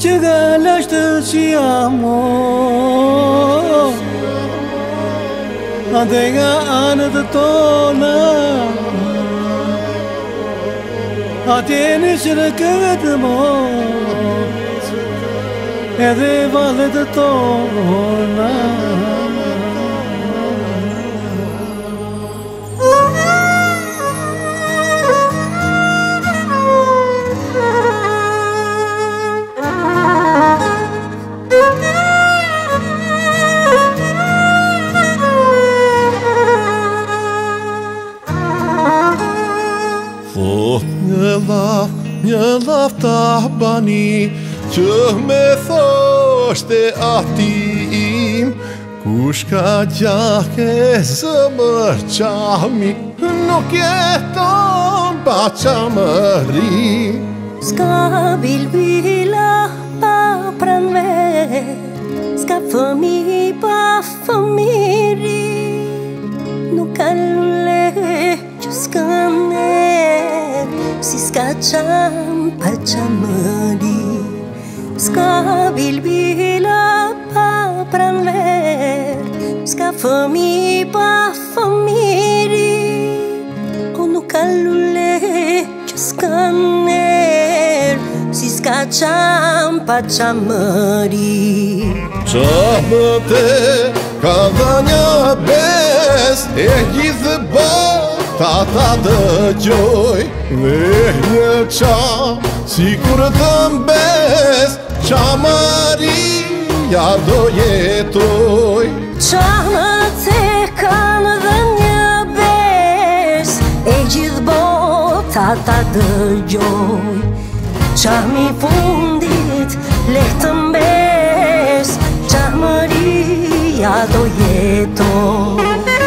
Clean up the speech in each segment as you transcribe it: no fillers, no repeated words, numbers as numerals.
Çegalaş da siyamo Adega anad tona Atene şirketmo Ede valed tona Një lafta bani që me thoshte ati im Kush ka gjake zëmër qami Nuk jeton pa qamëri S'ka bilbila pa pranver S'ka fëmi pa fëmiri Nuk ka lule që s'ka ner Si s'ka qam pa qamëri S'ka bilbila pa pranver S'ka fëmi pa fëmiri O nuk ka lule që s'ka ner Si s'ka qam pa qamëri Qamëte ka dha një bes E gjithë bota ta dëgjoj Dhe një qam si kur të mbes Qamëria do jetoj Qamët e kanë dhe një bes E gjithë bota ta dëgjoj Qami fundit lehtë të mbes Qamëria do jetoj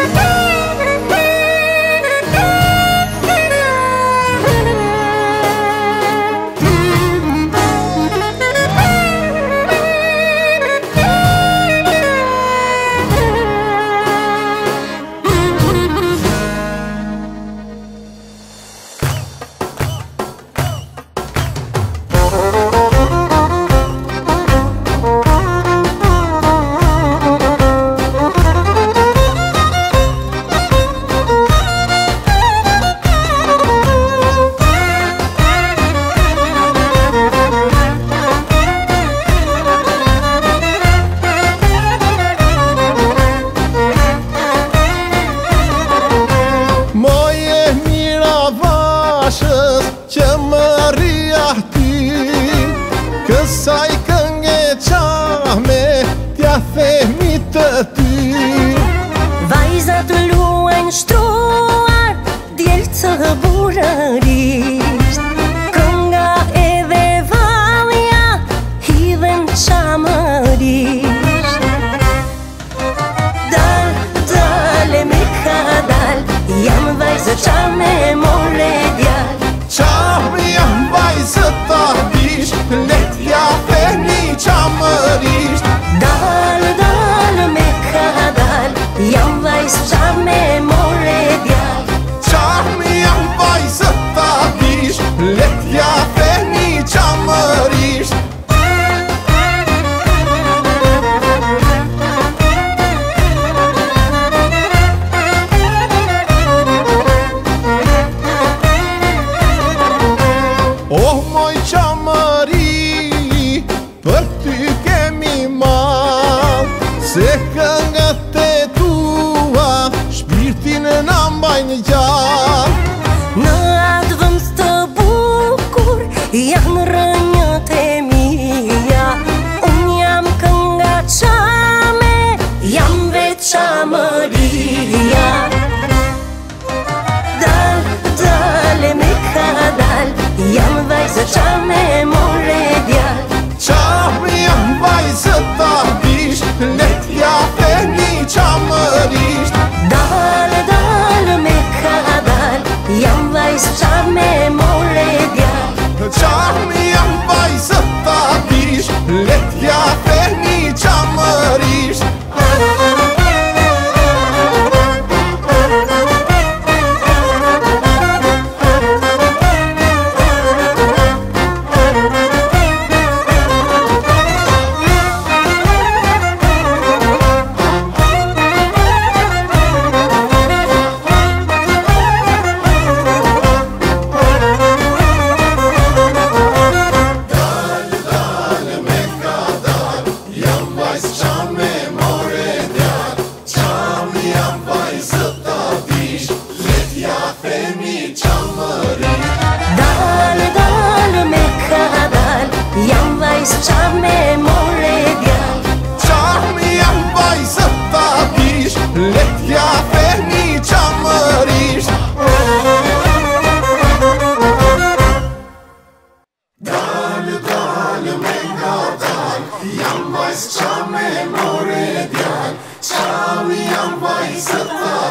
Që më rria ti Kësaj kënge qame Tja themi të ty Vajzat luajnë shtruar Djelë të burërisht Kënga edhe valja Hidhen qamërisht Dal, me ka dal Jam vajzë qame more djal Qam jam vajzë ta dish Letja themi qamërisht Dal, me ka dal Jam vajzë qame more djal Qam jam vajzë ta dish Letja themi qamërisht Oh, moj qamëri, për ty kemi mal Se këngët e tua, shpirtin na mbajnë gjall Në atë vënd të bukur, janë rënjët e mija Unë jam kënga qame, jam vetë qamëria Dal, me ka dal Jam vajzë qame more djal Qam jam vajzë ta dish Letja themi qamërisht Dal, me ka dal Jam vajzë qame more djal Qam vajzë qa me more djall. Qa me jam vajzë ta pish, letja fehni qa mërisht. Dalë me nga dal, jam vajzë qa me more djall. Qa me jam vajzë ta